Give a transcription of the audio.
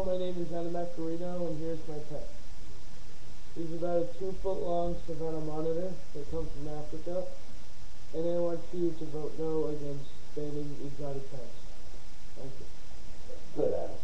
Hello, my name is Anna Macarino, and here's my pet. He's about a 2-foot long Savannah monitor that comes from Africa, and I want you to vote no against banning exotic pets. Thank you.